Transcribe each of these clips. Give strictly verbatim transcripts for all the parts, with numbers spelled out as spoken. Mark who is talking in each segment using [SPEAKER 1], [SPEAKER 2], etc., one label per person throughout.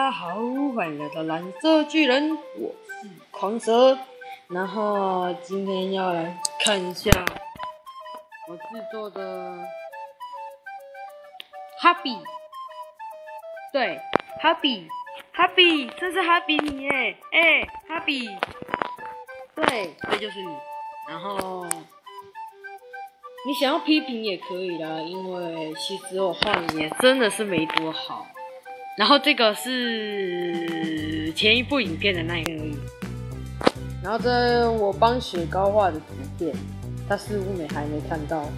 [SPEAKER 1] 家好，欢迎来到蓝色巨人，我是狂蛇。然后今天要来看一下我制作的哈比，对，哈比，哈比，这是哈比你耶，哎、欸，哈比，对，这就是你。然后你想要批评也可以啦，因为其实我画的也真的是没多好。然后这个是前一部影片的那一个而已。然后这我帮雪糕画的图片，他似乎没还没看到。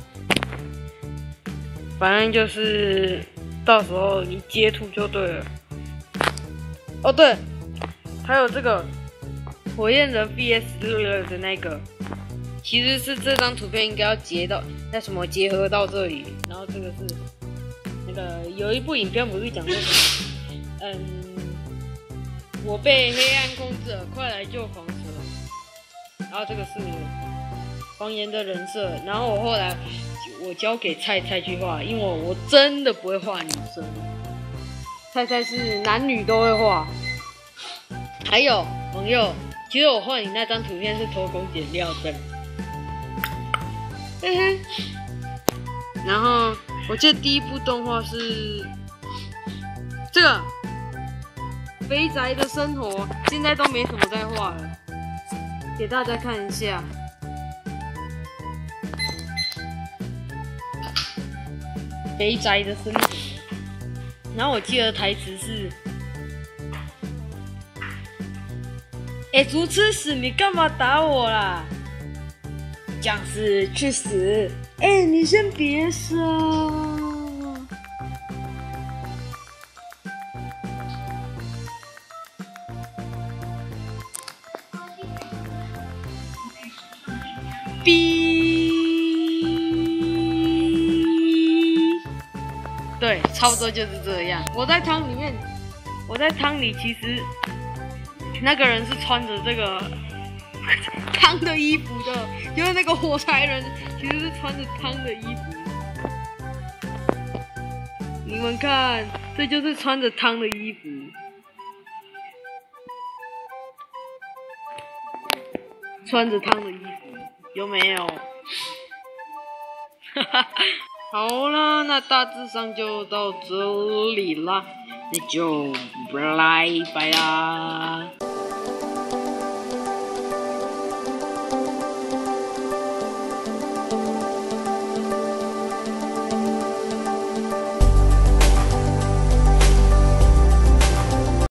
[SPEAKER 1] 反正就是到时候你截图就对了。哦对，还有这个火焰人 V S 的那个，其实是这张图片应该要截到那什么结合到这里。然后这个是那个有一部影片不是讲说什么？嗯，我被黑暗控制了，快来救狂蛇。然后这个是黄岩的人设，然后我后来我交给菜菜去画，因为我我真的不会画女生，菜菜是男女都会画。还有朋友，其实我画你那张图片是偷工减料的，嘿嘿。然后我记得第一部动画是这个。肥宅的生活现在都没什么在画了，给大家看一下。肥宅的生活，然后我记得台词是：“哎、欸，猪吃屎，你干嘛打我啦？僵尸去死！哎、欸，你先别说。”对，差不多就是这样。我在汤里面，我在汤里，其实那个人是穿着这个汤的衣服的，就是那个火柴人其实是穿着汤的衣服。你们看，这就是穿着汤的衣服。穿着汤的衣服，有没有？哈哈，好啦，那大致上就到这里啦，那就拜拜啦。